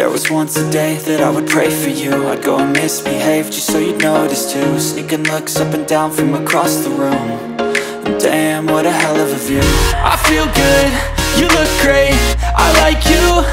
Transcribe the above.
There was once a day that I would pray for you. I'd go and misbehave just so you'd notice too. Sneaking looks up and down from across the room. And damn, what a hell of a view. I feel good, you look great, I like you.